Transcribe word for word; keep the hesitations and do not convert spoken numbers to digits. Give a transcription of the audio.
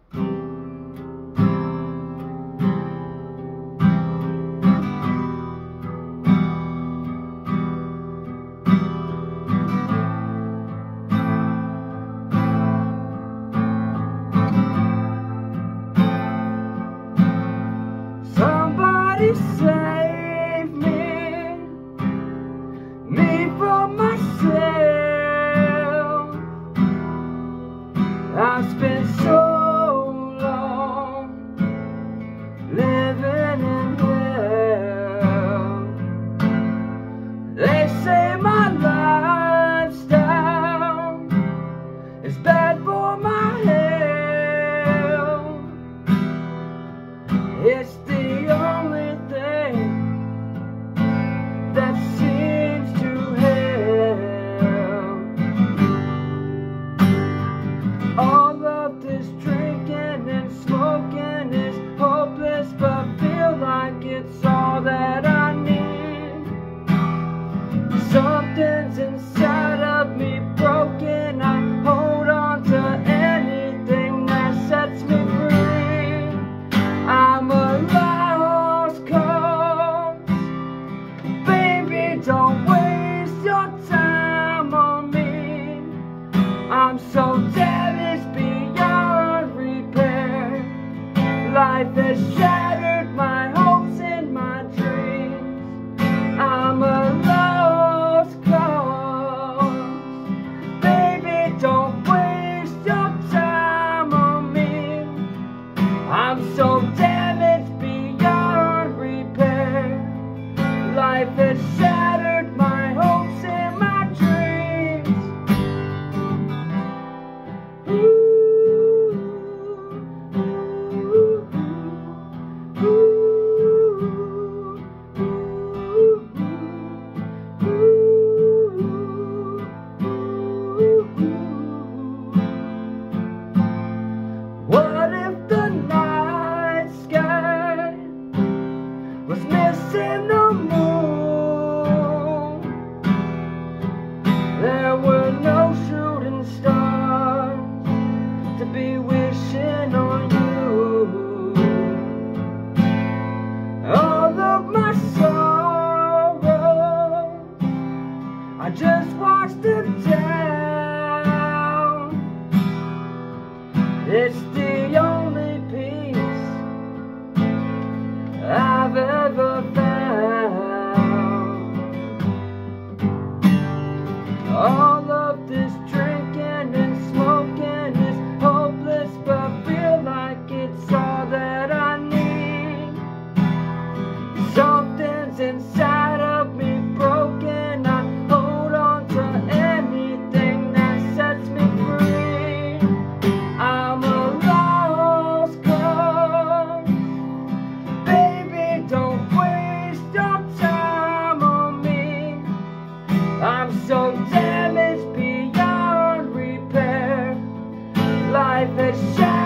Somebody save me, me from myself. I've spent so long living in hell. They say my lifestyle is bad for my health. It's the only thing that seems to help. All of this drinking and smoking is hopeless, but feel like it's all that I need. Something's inside of me broken. I hold on to anything that sets me free. I'm a lost cause. Baby, don't waste your time on me. I'm so damaged beyond repair. Life has shattered my hopes and my dreams. I'm a lost cause. Baby, don't waste your time on me. I'm so damaged beyond repair. Life has shattered my hopes and my dreams. Ooh, ooh, ooh, ooh, ooh, ooh. What if the night sky was missing the moon? There were no shooting stars to be wishing on you. All of my sorrows I just watched them down. It's the only peace I've ever found. All of this drinking and smoking is hopeless, but feel like it's all that I need. Something's inside of me broken. I hold on to anything that sets me free. I'm a lost cause. Baby, don't waste your time on me. I'm so damaged beyond repair. Life has shattered